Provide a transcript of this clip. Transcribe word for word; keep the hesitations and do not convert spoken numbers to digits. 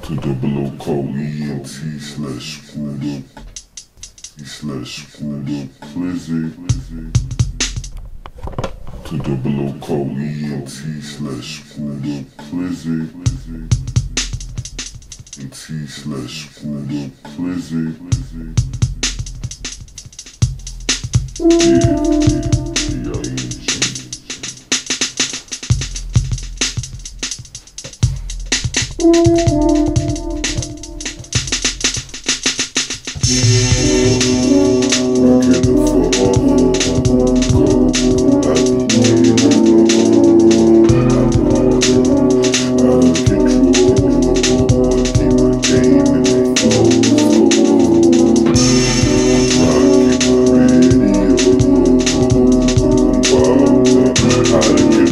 To double O code E N T slash screwed up, E slash screwed up Flizzy. To double O code E N T slash screwed up Flizzy. And T slash screwed up Flizzy. Yeah, yeah, yeah. I